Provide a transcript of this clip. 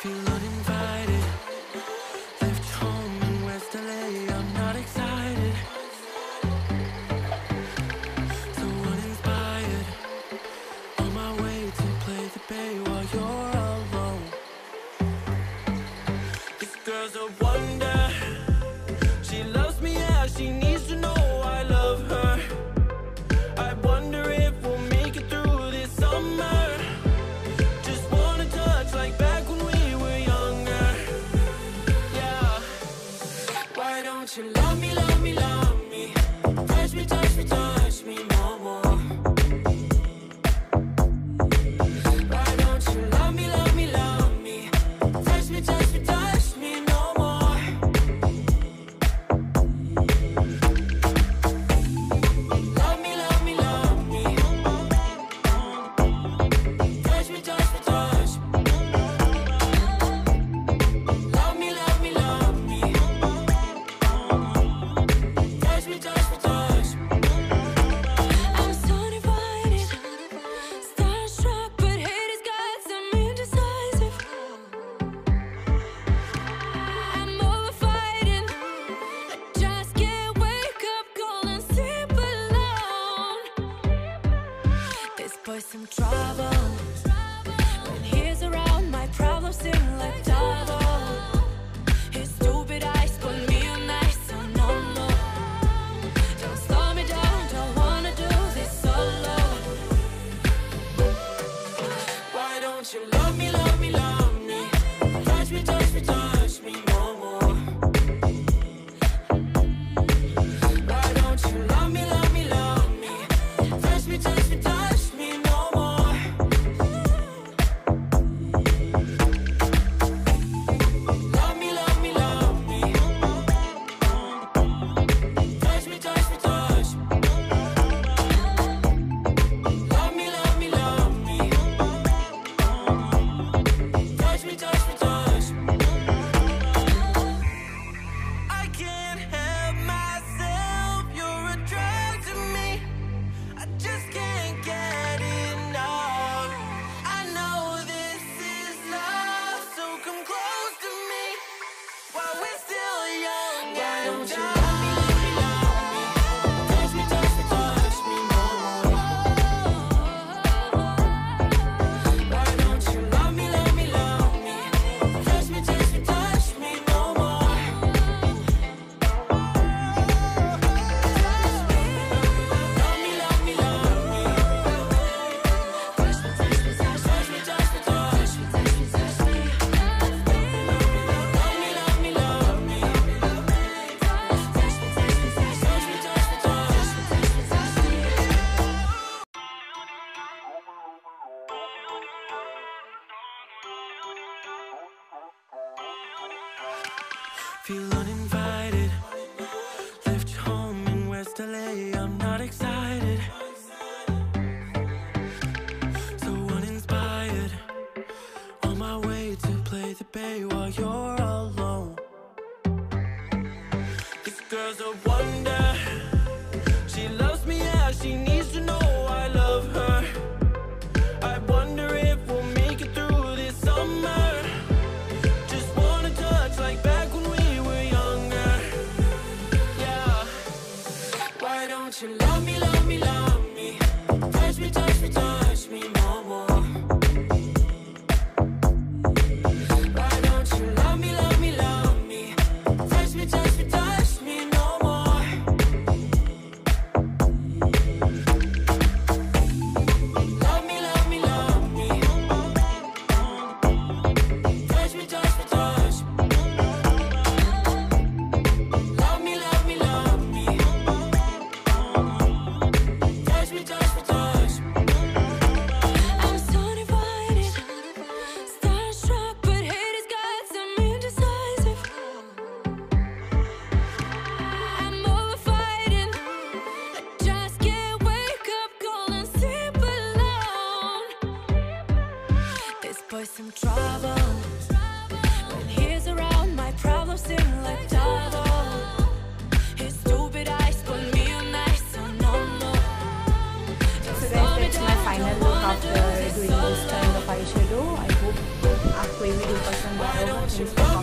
Feel uninvited. Left home in West LA, I'm not excited. So uninspired. On my way to play the bay while you're alone. This girl's a wonder. She loves me, yeah, she needs to know I love her. I wonder if we'll make it through this summer. Just wanna touch like back when we were younger. Yeah. Why don't you love me, love me, love me? Touch me, touch me, touch me no more. Why don't you love me, love me, love me? Touch me, touch me, touch me no more. Love me, love me, love me. Touch me, touch me, touch me. Love me, love me, love me. Touch me, touch me, touch me. I'm so divided, starstruck, but hate has got some indecisive. I'm over fighting, I just can't wake up cold and sleep alone. This boy's some trouble. When he's around, my problems seem like double. His stupid eyes put me on ice, so no, no. Don't slow me down, don't wanna do this solo. Why don't you love me, love me, love me? Touch me, touch me, touch me no more. Why don't you love me, love me, love me? Touch me, touch me, touch me no more. Love me, love me, love me. Touch me, touch me, touch me. Love me, love me, love me. Touch me, touch me, touch me. I can't help myself, you're a drug to me. I just can't get enough. I know this is love, so come close to me while we're still young. Why don't you love me, love me, love me? Touch me, touch me, touch me no more. Why don't you love me, love me, love me? Touch me, touch me, touch me no more. Love me, love me, love me. Touch me, touch me, touch me, touch me, touch me, touch me, touch me. Love me, love me, love me. Touch me, touch me, touch me, touch me, touch me, touch me, touch me, touch me. Feel uninvited. Left home in West LA, I'm not excited. So uninspired. On my way to play the bay while you're alone. This girl's a wonder. She loves me, yeah, she needs to know I love her. I wonder if we'll make it through this summer. Just wanna touch like back when we were younger. Yeah. Why don't you love me, love me, love me? Touch me, touch me, touch me no more. Why don't you love me, love me, love me? Touch me, touch me, touch me no more. Love me, love me, love me. Touch me, touch me, touch me. Love me, love me, love me. Touch me, touch me, touch me. She